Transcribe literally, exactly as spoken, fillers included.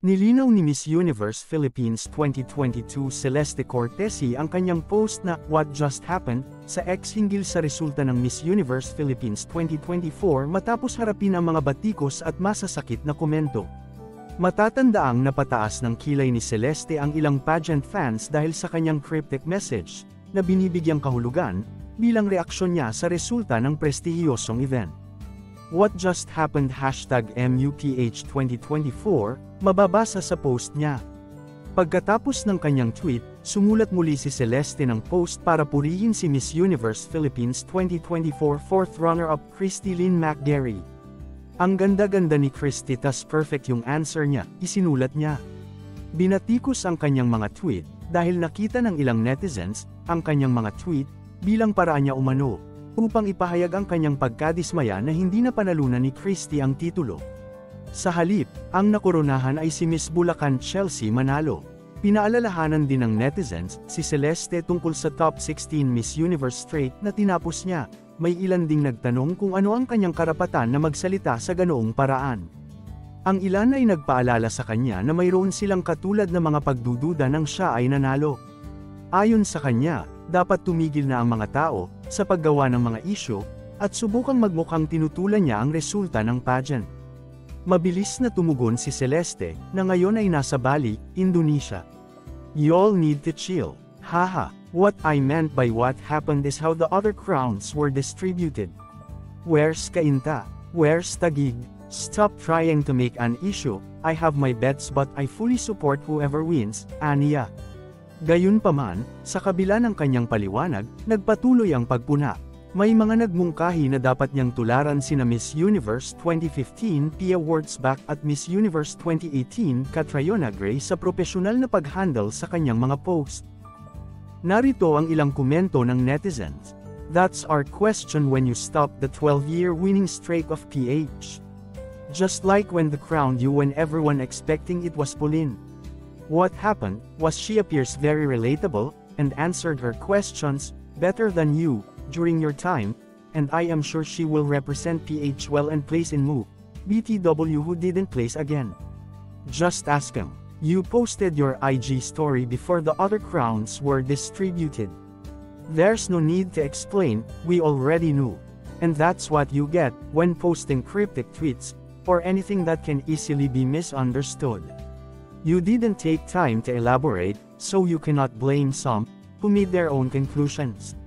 Nilinaw ni Miss Universe Philippines twenty twenty-two Celeste Cortesi ang kanyang post na "What Just Happened" sa X hinggil sa resulta ng Miss Universe Philippines twenty twenty-four matapos harapin ang mga batikos at masasakit na komento. Matatandaang napataas ng kilay ni Celeste ang ilang pageant fans dahil sa kanyang cryptic message, na binibigyang kahulugan, bilang reaksyon niya sa resulta ng prestihiyosong event. What Just Happened hashtag M U P H twenty twenty-four, mababasa sa post niya. Pagkatapos ng kanyang tweet, sumulat muli si Celeste ng post para purihin si Miss Universe Philippines twenty twenty-four fourth runner-up Christy Lynn McGarry. Ang ganda-ganda ni Christy, tas perfect yung answer niya, isinulat niya. Binatikos ang kanyang mga tweet, dahil nakita ng ilang netizens, ang kanyang mga tweet, bilang paraan niya umano, upang ipahayag ang kanyang pagkadismaya na hindi na panalunan ni Christy ang titulo. Sa halip, ang nakoronahan ay si Miss Bulacan Chelsea Manalo. Pinaalalahanan din ng netizens si Celeste tungkol sa top sixteen Miss Universe straight na tinapos niya. May ilan ding nagtanong kung ano ang kanyang karapatan na magsalita sa ganoong paraan. Ang ilan ay nagpaalala sa kanya na mayroon silang katulad na mga pagdududa nang siya ay nanalo. Ayon sa kanya, dapat tumigil na ang mga tao sa paggawa ng mga isyu, at subukang magmukhang tinutulan niya ang resulta ng pageant. Mabilis na tumugon si Celeste, na ngayon ay nasa Bali, Indonesia. "Y'all need to chill. Haha, what I meant by what happened is how the other crowns were distributed. Where's Kainta? Where's Taguig? Stop trying to make an issue. I have my bets but I fully support whoever wins," aniya. Gayunpaman, sa kabila ng kanyang paliwanag, nagpatuloy ang pagpuna. May mga nagmungkahi na dapat niyang tularan sina Miss Universe twenty fifteen Pia Wurtzbach at Miss Universe twenty eighteen Catriona Gray sa propesyonal na pag-handle sa kanyang mga post. Narito ang ilang komento ng netizens. "That's our question when you stop the twelve-year winning streak of P H. Just like when the crowned you when everyone expecting it was Pauline. What happened was she appears very relatable, and answered her questions better than you during your time, and I am sure she will represent P H well and place in M U. B T W who didn't place again. Just ask him. You posted your I G story before the other crowns were distributed. There's no need to explain, we already knew. And that's what you get when posting cryptic tweets, or anything that can easily be misunderstood. You didn't take time to elaborate, so you cannot blame some who made their own conclusions."